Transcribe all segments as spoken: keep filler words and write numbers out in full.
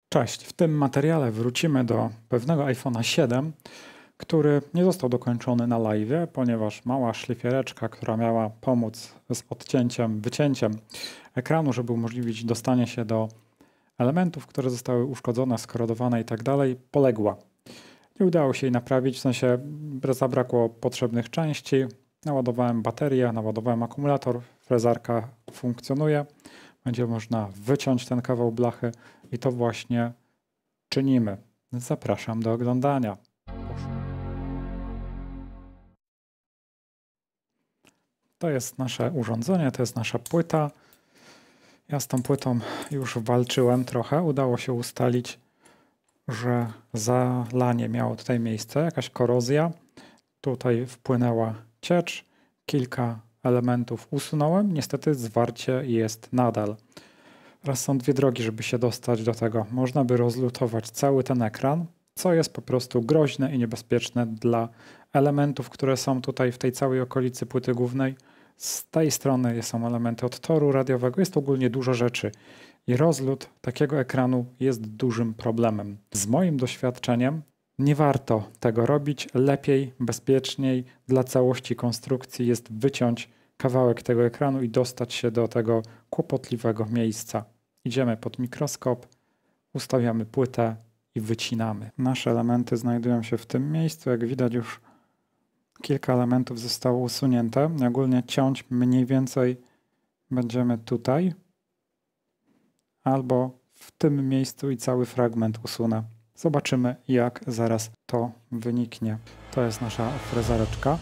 Cześć, w tym materiale wrócimy do pewnego iPhone'a siedem, który nie został dokończony na live'ie, ponieważ mała szlifiereczka, która miała pomóc z odcięciem, wycięciem ekranu, żeby umożliwić dostanie się do elementów, które zostały uszkodzone, skorodowane i tak dalej, poległa. Nie udało się jej naprawić, w sensie zabrakło potrzebnych części. Naładowałem baterię, naładowałem akumulator, frezarka funkcjonuje. Będzie można wyciąć ten kawał blachy i to właśnie czynimy. Zapraszam do oglądania. To jest nasze urządzenie, to jest nasza płyta. Ja z tą płytą już walczyłem trochę. Udało się ustalić, że zalanie miało tutaj miejsce, jakaś korozja. Tutaj wpłynęła ciecz. Kilka elementów usunąłem. Niestety zwarcie jest nadal. Teraz są dwie drogi, żeby się dostać do tego. Można by rozlutować cały ten ekran, co jest po prostu groźne i niebezpieczne dla elementów, które są tutaj w tej całej okolicy płyty głównej. Z tej strony są elementy od toru radiowego. Jest ogólnie dużo rzeczy i rozlut takiego ekranu jest dużym problemem. Z moim doświadczeniem nie warto tego robić. Lepiej, bezpieczniej dla całości konstrukcji jest wyciąć kawałek tego ekranu i dostać się do tego kłopotliwego miejsca. Idziemy pod mikroskop, ustawiamy płytę i wycinamy. Nasze elementy znajdują się w tym miejscu. Jak widać, już kilka elementów zostało usunięte. Ogólnie ciąć mniej więcej będziemy tutaj albo w tym miejscu i cały fragment usunę. Zobaczymy, jak zaraz to wyniknie. To jest nasza frezareczka.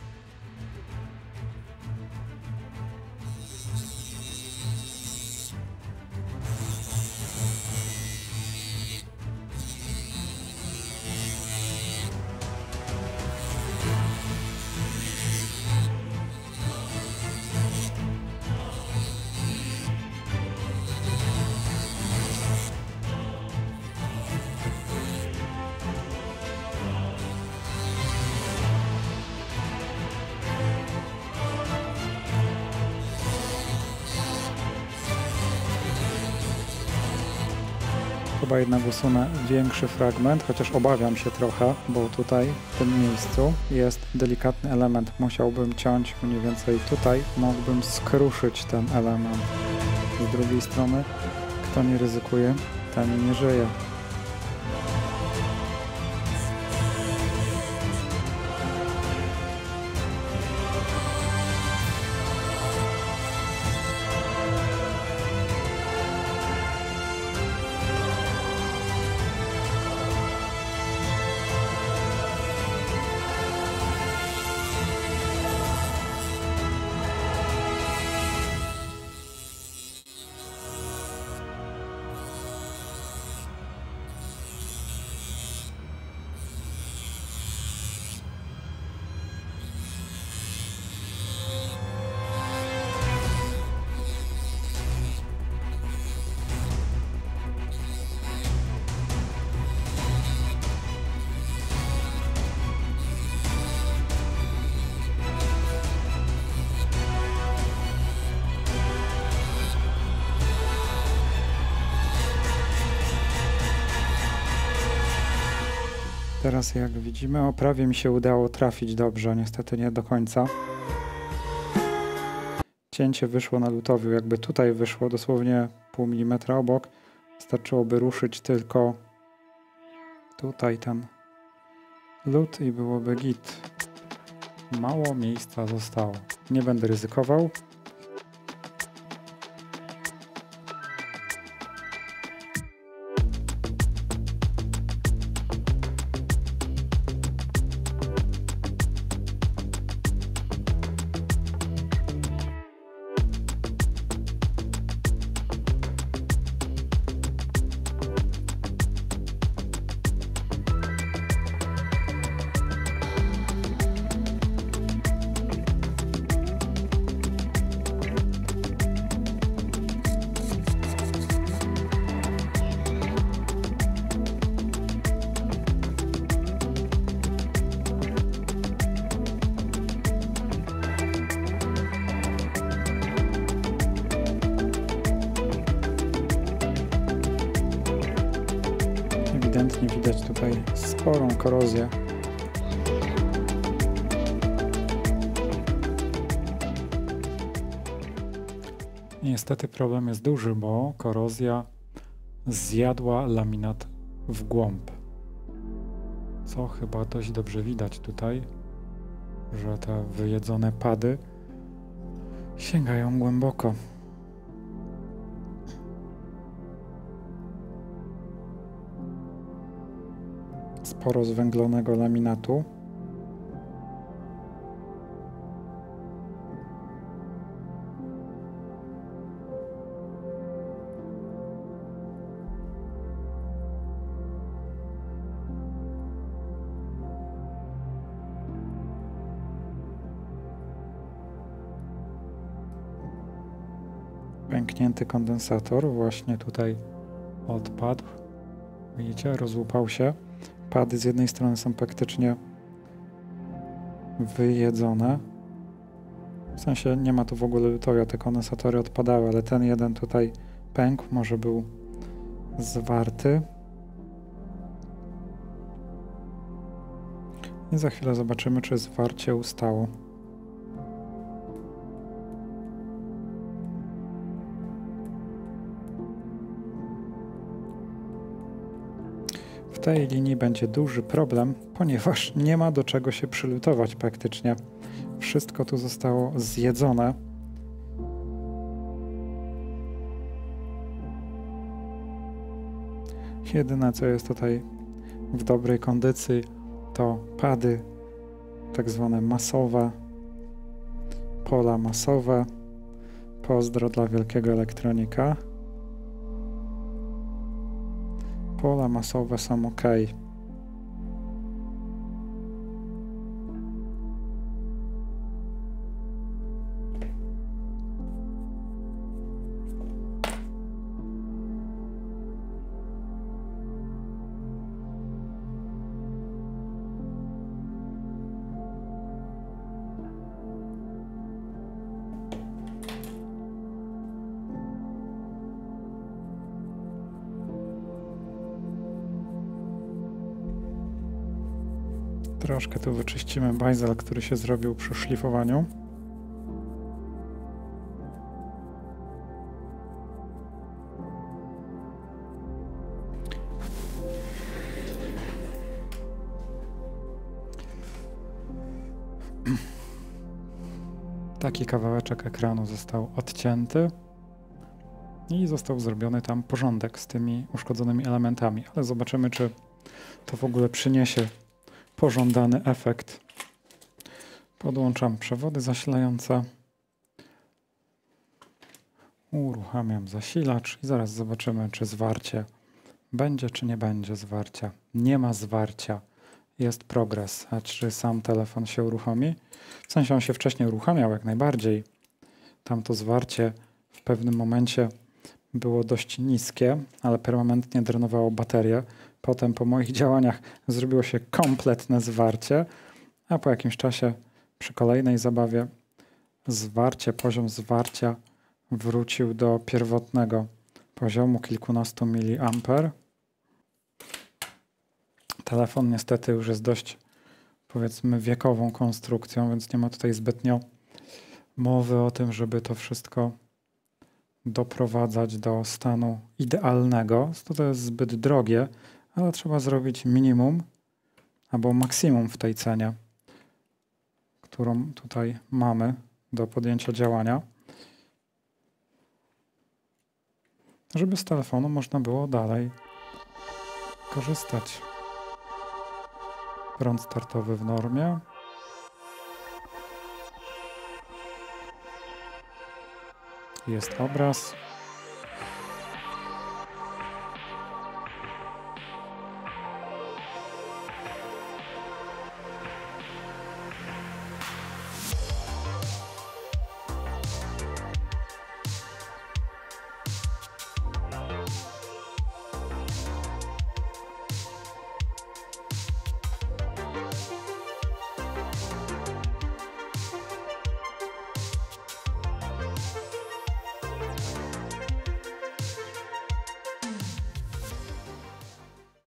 Chyba jednak usunę większy fragment, chociaż obawiam się trochę, bo tutaj w tym miejscu jest delikatny element. Musiałbym ciąć mniej więcej tutaj, mógłbym skruszyć ten element. Z drugiej strony, kto nie ryzykuje, ten nie żyje. Teraz jak widzimy, o, prawie mi się udało trafić dobrze, niestety nie do końca. Cięcie wyszło na lutowiu, jakby tutaj wyszło dosłownie pół milimetra obok. Wystarczyłoby ruszyć tylko tutaj ten lut i byłoby git. Mało miejsca zostało. Nie będę ryzykował. ewidentnie widać tutaj sporą korozję. Niestety problem jest duży, bo korozja zjadła laminat w głąb. Co chyba dość dobrze widać tutaj, że te wyjedzone pady sięgają głęboko. Sporo zwęglonego laminatu. Pęknięty kondensator właśnie tutaj odpadł. Widzicie, rozłupał się. Pady z jednej strony są praktycznie wyjedzone. W sensie nie ma tu w ogóle lutoria, te kondensatory odpadały, ale ten jeden tutaj pękł, może był zwarty. I za chwilę zobaczymy, czy zwarcie ustało. W tej linii będzie duży problem, ponieważ nie ma do czego się przylutować praktycznie. Wszystko tu zostało zjedzone. Jedyne, co jest tutaj w dobrej kondycji, to pady tak zwane masowe, pola masowe. Pozdro dla wielkiego elektronika. Pola masowe są ok. Troszkę tu wyczyścimy bajzel, który się zrobił przy szlifowaniu. Taki kawałeczek ekranu został odcięty i został zrobiony tam porządek z tymi uszkodzonymi elementami, ale zobaczymy, czy to w ogóle przyniesie pożądany efekt. Podłączam przewody zasilające. Uruchamiam zasilacz i zaraz zobaczymy, czy zwarcie będzie, czy nie będzie zwarcia. Nie ma zwarcia. Jest progres. A czy sam telefon się uruchomi? W sensie on się wcześniej uruchamiał jak najbardziej. Tamto zwarcie w pewnym momencie było dość niskie, ale permanentnie drenowało baterię. Potem po moich działaniach zrobiło się kompletne zwarcie, a po jakimś czasie przy kolejnej zabawie zwarcie, poziom zwarcia wrócił do pierwotnego poziomu kilkunastu miliamper. Telefon niestety już jest dość, powiedzmy, wiekową konstrukcją, więc nie ma tutaj zbytnio mowy o tym, żeby to wszystko doprowadzać do stanu idealnego. To, to jest zbyt drogie, ale trzeba zrobić minimum albo maksimum w tej cenie, którą tutaj mamy do podjęcia działania, żeby z telefonu można było dalej korzystać. Prąd startowy w normie. Jest obraz.